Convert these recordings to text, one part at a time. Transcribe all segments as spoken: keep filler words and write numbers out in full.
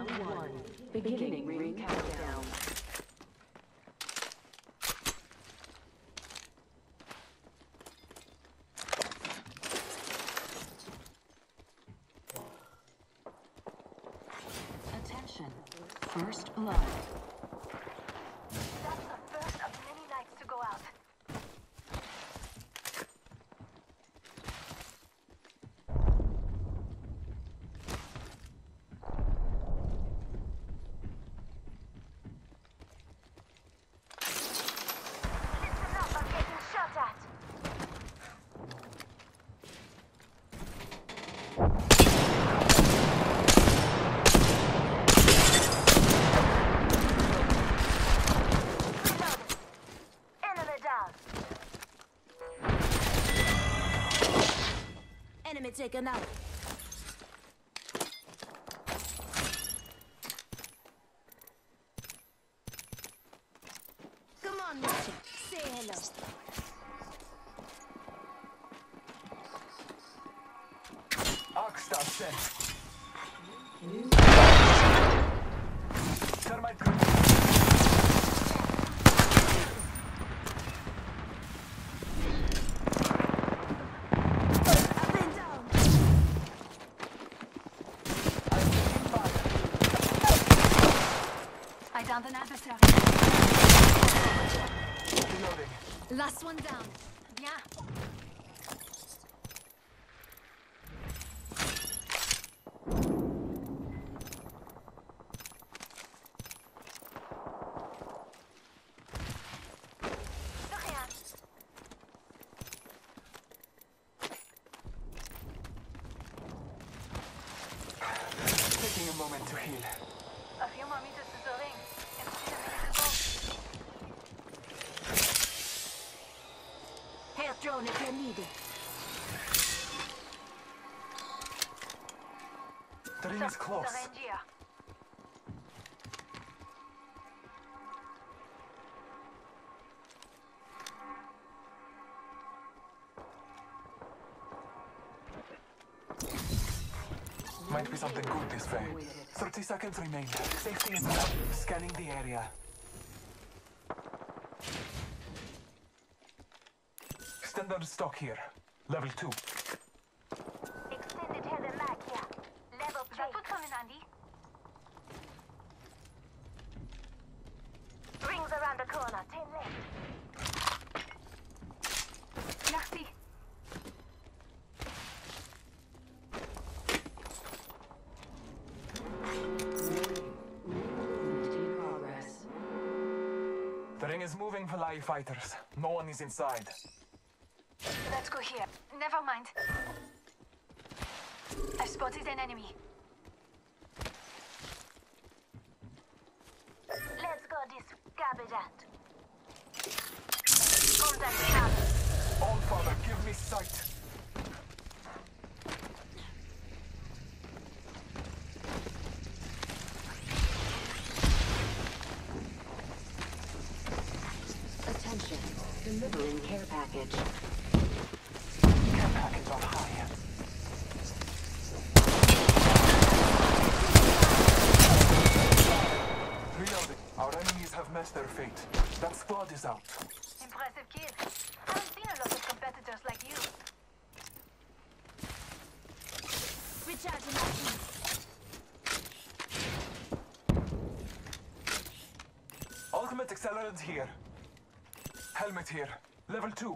Round one. Beginning ring countdown. Attention. First blood. That's the first of many nights to go out. Listen up, I'm getting shot at. Enemy taken out. Come on, Mitchell. Say hello. Arcstar sent. Thermite grenade. I downed an adversary. Reloading. Last one down. Yeah. Taking a moment to heal. A few more meters to the ring. And still a minute to go. Hair drone if you need it. The ring is close. The range here. Might be something good this way. thirty seconds remain. Safety is up. Scanning the area. Standard stock here. Level two. Extended header mag here. Level three. That put some in handy. Rings around the corner. Ten left. Merci. In progress. The ring is moving for live fighters. No one is inside. Let's go here. Never mind. I've spotted an enemy. Let's go this garbage out. Contact the camp. All father, give me sight. Attention. Delivering care package. Care package on high. Reloading. Our enemies have met their fate. That squad is out. Impressive kid. Haven't seen a lot of competitors like you. Recharging my team. Ultimate accelerant here. Helmet here. Level two.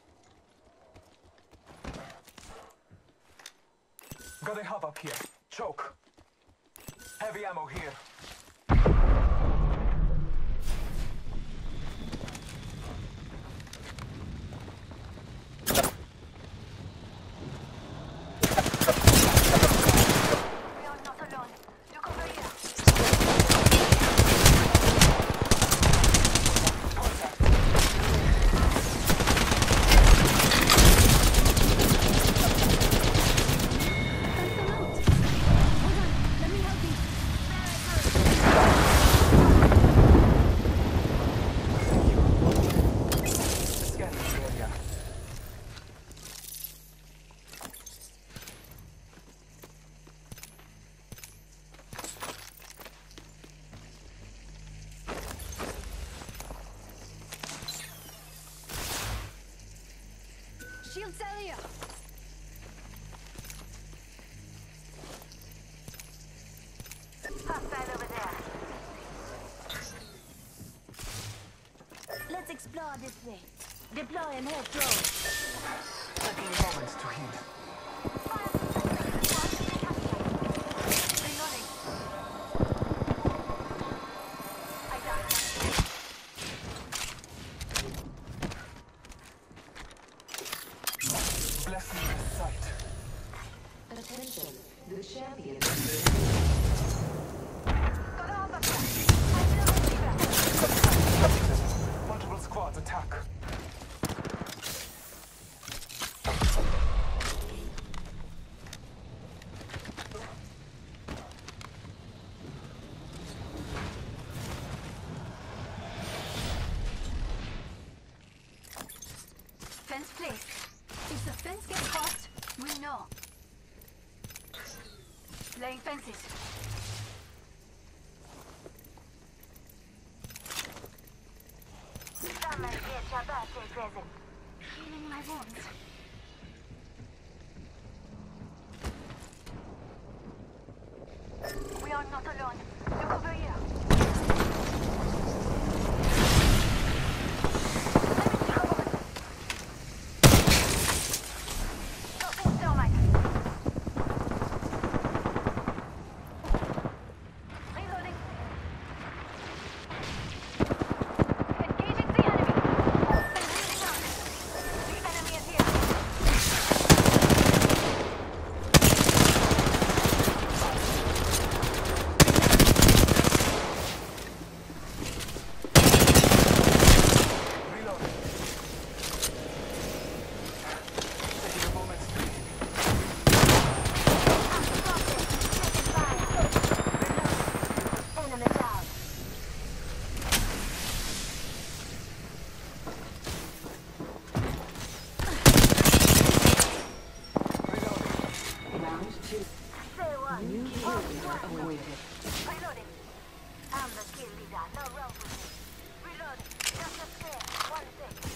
Got a hub up here. Choke. Heavy ammo here. We are not alone. Look over here. Contact. Hold on. Let me help you. Very good. Shield cell here. Hostile over there. Let's explore this way. Deploy and head drone. Taking a moment to heal. Reloading. I got it. Bless me with sight. Attention, the champion. Got a hop up here. I feel the fever. Multiple squads attack. Fence placed. If the fence gets crossed, we know. Laying fences. Someone get your birthday present. Healing my wounds. We are not alone. Look over here. Nothing thermite. Reloading. Engaging the enemy. Then healing out. The enemy is here. Reloading. Taking a moment to heal. Enemy down. Reloading. Round two. Say what? New kill leader awaited. Reloading. I'm the kill leader. No wrong with me. Reloading. Just a spare. One thing.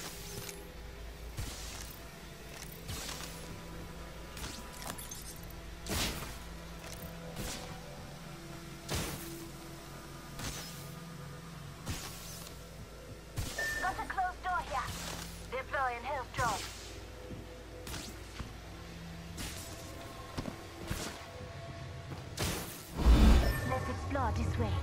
Got a closed door here. Deploying health drone. Let's explore this way.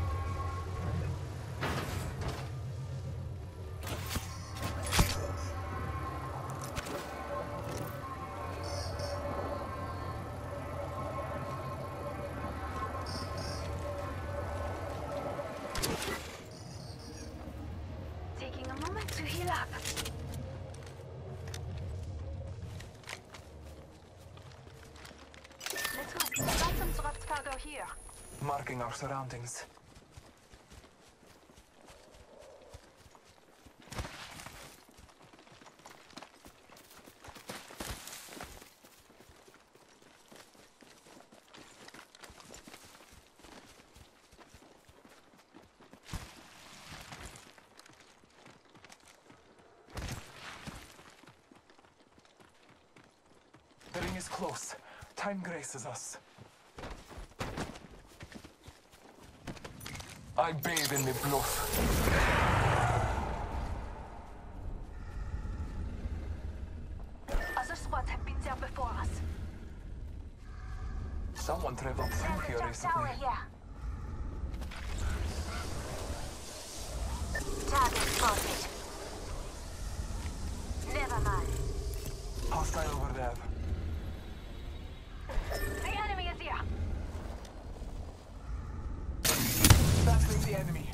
Taking a moment to heal up. Let's go. Got some dropped cargo here. Marking our surroundings. The ring is close. Time graces us. I bathe in the blood. Other squads have been there before us. Someone traveled through here Jump recently. tower here. Target spotted. Never mind. Hostile over there. The enemy is here. Battling the enemy.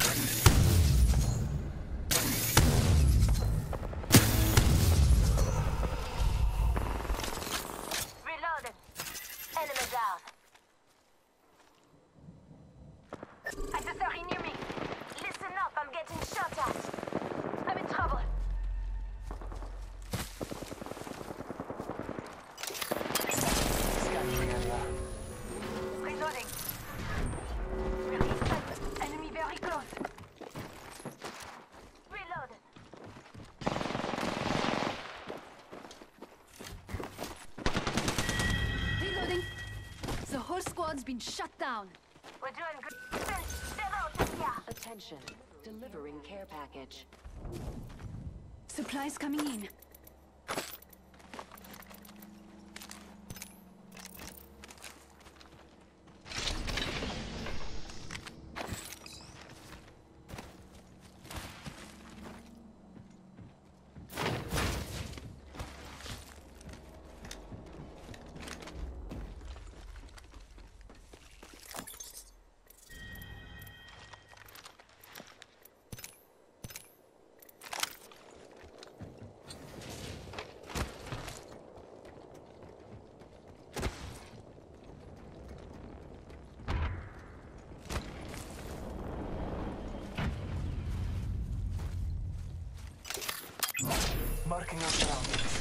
Reloaded. Enemy down. Adversary near me. Listen up, I'm getting shot at. I'm in trouble. squad's been shut down. We're doing good. They're out here. Attention. Delivering care package. Supplies coming in. Marking our surroundings.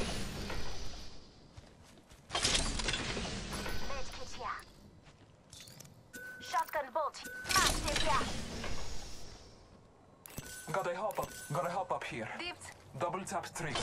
Medkit here. Shotgun bolt. Massive here. Gotta hop up. Gotta hop up here. Dipped. Double tap trigger.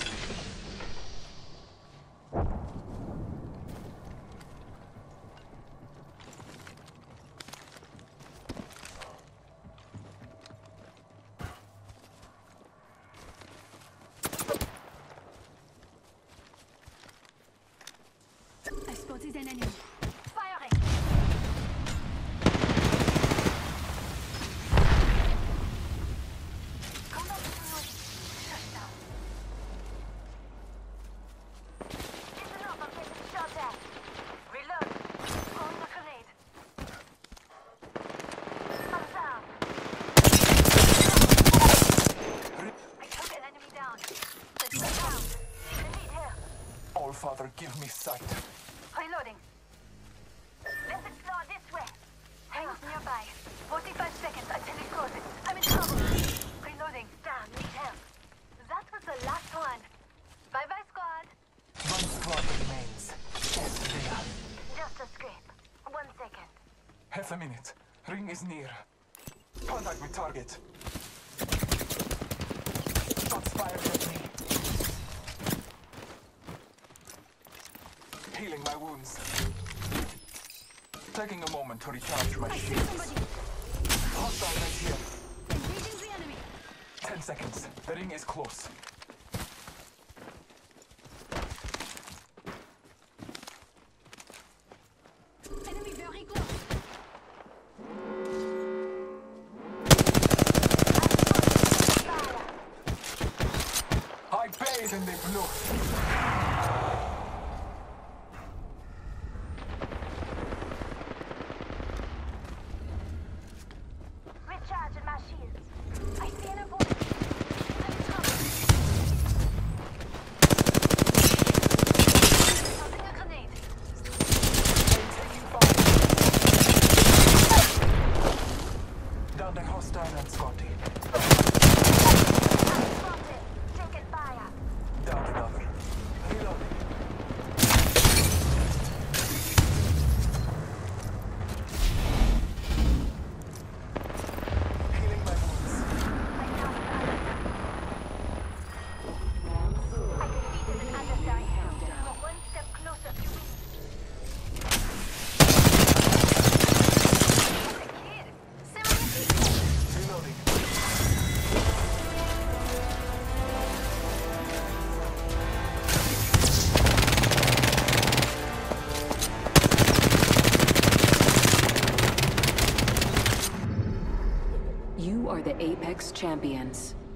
I spotted an enemy. Firing. Combat reloading. Touchdown. Listen up, I'm getting shot at. Reload. Throwing a grenade. I'm down. I took an enemy down. Let's go down. Grenade here. All Father, give me sight. Reloading. Let's explore this way. Tanks nearby. forty-five seconds until it closes. I'm in trouble. Reloading. Damn, need help. That was the last one. Bye-bye, squad. One squad remains. Yes, they are. Just a scrape. One second. Half a minute. Ring is near. Contact with target. Shots fired at me. Healing my wounds. Taking a moment to recharge my I see shields. somebody. Hostile right here. Engaging the enemy. Ten seconds. The ring is close. Enemy very close. Fire. I bathe in the blue. Recharging my shields. I see an avoid. I'm in trouble. Tossing a grenade. I'm taking fire. Down the hostile and Scotty. I'm spotted. Taking fire. Down another. Reloading. Healing my wounds. I found another. I defeated an adversary. We're one step closer to winning. What a kid. Seriously? Reloading. You are the Apex Champions.